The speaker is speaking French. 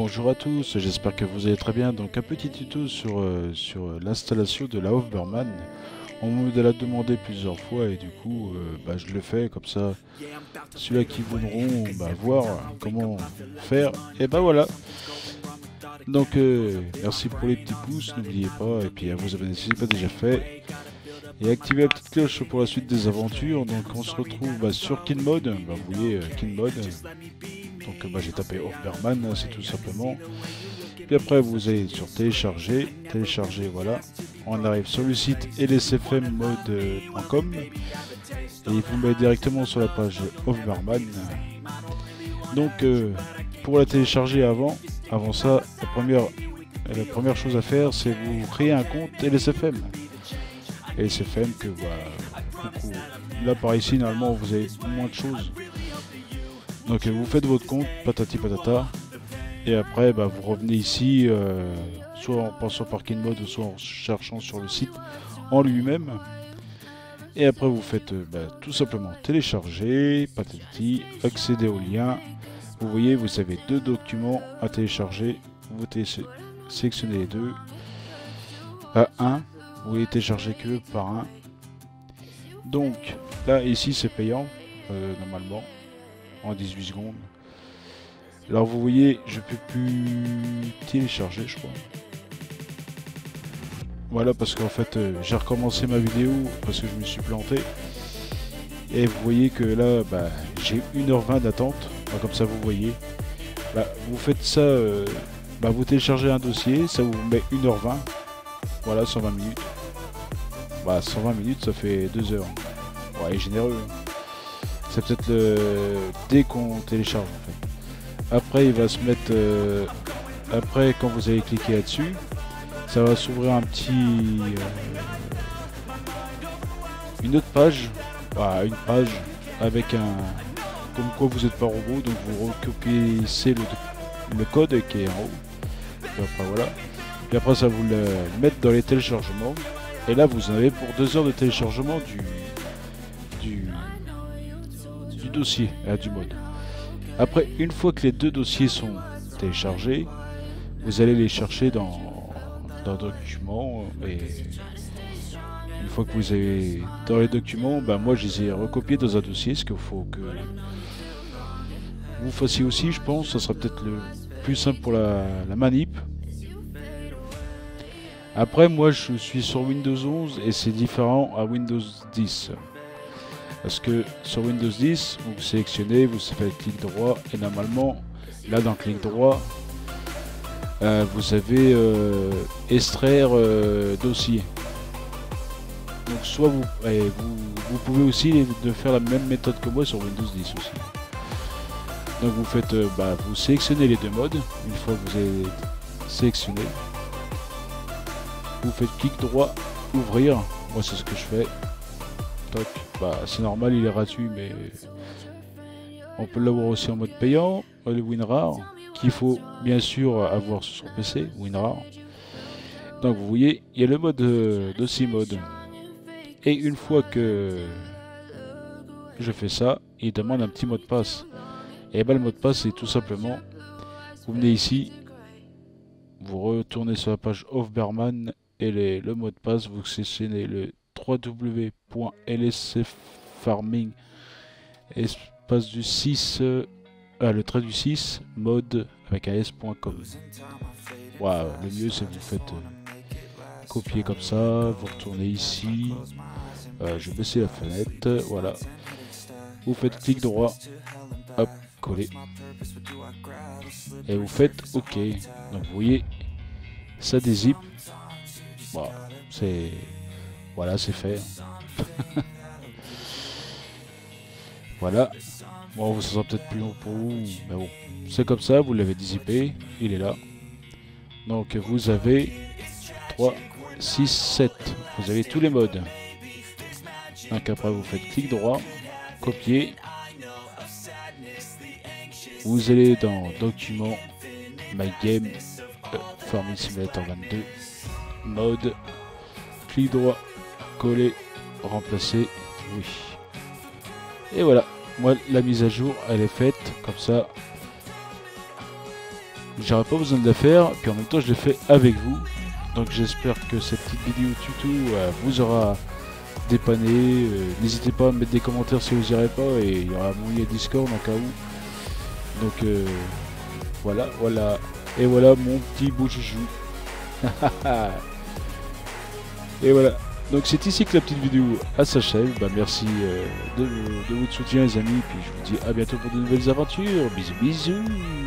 Bonjour à tous, j'espère que vous allez très bien. Donc un petit tuto sur, l'installation de la Hoverman. On me l'a demandé plusieurs fois et du coup je le fais comme ça. Ceux-là qui voudront voir comment faire, et voilà. Donc merci pour les petits pouces, n'oubliez pas, et puis à vous abonner si ce n'est pas déjà fait. Et activez la petite cloche pour la suite des aventures. Donc on se retrouve sur KinMod. Vous voyez KinMod. Donc j'ai tapé Hoverman, c'est tout simplement. Puis après vous allez sur télécharger, voilà. On arrive sur le site lsfmmod.com et il vous met directement sur la page Hoverman. Donc pour la télécharger avant ça, la première chose à faire, c'est vous créer un compte LSFM. LSFM que beaucoup. Là par ici normalement vous avez moins de choses. Donc vous faites votre compte, patati patata, et après vous revenez ici, soit en passant par KinMod, soit en cherchant sur le site en lui-même. Et après vous faites tout simplement télécharger, patati, accéder au lien. Vous voyez, vous avez deux documents à télécharger, vous sélectionnez les deux. À 1, vous voulez télécharger que par un. Donc là ici c'est payant, normalement. En 18 secondes. Alors vous voyez, je peux plus télécharger, je crois. Voilà, parce qu'en fait, j'ai recommencé ma vidéo parce que je me suis planté. Et vous voyez que là, j'ai 1h20 d'attente. Comme ça, vous voyez. Vous faites ça, vous téléchargez un dossier, ça vous met 1h20. Voilà, 120 minutes. 120 minutes, ça fait 2 heures. Ouais, généreux. C'est peut-être dès qu'on télécharge en fait. Après il va se mettre après quand vous allez cliquer là-dessus, ça va s'ouvrir un petit une autre page, une page avec un comme quoi vous n'êtes pas robot, donc vous recopiez le code qui est en haut. Et après voilà. Puis après ça vous le mettre dans les téléchargements. Et là vous en avez pour 2 heures de téléchargement du dossier, du mode. Après, une fois que les deux dossiers sont téléchargés, vous allez les chercher dans documents et une fois que vous avez dans les documents, moi je les ai recopiés dans un dossier, ce qu'il faut que vous fassiez aussi, je pense, ça sera peut-être le plus simple pour la manip. Après, moi je suis sur Windows 11 et c'est différent à Windows 10. Parce que sur Windows 10, vous sélectionnez, vous faites clic droit et normalement, là dans clic droit, vous avez extraire dossier. Donc soit vous pouvez aussi faire la même méthode que moi sur Windows 10 aussi. Donc vous faites, vous sélectionnez les deux modes. Une fois que vous avez sélectionné, vous faites clic droit, ouvrir. Moi c'est ce que je fais. Toc. C'est normal, il est gratuit, mais on peut l'avoir aussi en mode payant, le WinRAR, qu'il faut bien sûr avoir sur son PC, WinRAR. Donc vous voyez, il y a le mode dossier mode. Et une fois que je fais ça, il demande un petit mot de passe. Et le mot de passe, c'est tout simplement, vous venez ici, vous retournez sur la page Hoverman et le mot de passe, vous sélectionnez le www.lsfarming espace du 6 le trait du 6 mode avec un s.com. Le mieux c'est vous faites copier comme ça, vous retournez ici, je vais baisser la fenêtre, voilà, vous faites clic droit, hop, coller et vous faites OK. Donc vous voyez ça dézip, c'est c'est fait. Voilà. Bon, ça sera peut-être plus long pour vous, mais bon. C'est comme ça, vous l'avez dézippé, il est là. Donc vous avez 3, 6, 7. Vous avez tous les modes. Donc après vous faites clic droit, copier. Vous allez dans Document, My Game, Farming Simulator 22, Mode, clic droit, coller, remplacer, oui. Et voilà, moi la mise à jour elle est faite comme ça. j'aurais pas besoin de la faire, puis en même temps je l'ai fait avec vous. Donc j'espère que cette petite vidéo tuto vous aura dépanné. N'hésitez pas à mettre des commentaires si vous n'irez pas, et il y aura mon lien Discord en cas où. Donc voilà, voilà. Et voilà mon petit beau chouchou. Et voilà. Donc c'est ici que la petite vidéo s'achève. Bah, merci de votre soutien les amis. Puis je vous dis à bientôt pour de nouvelles aventures. Bisous bisous.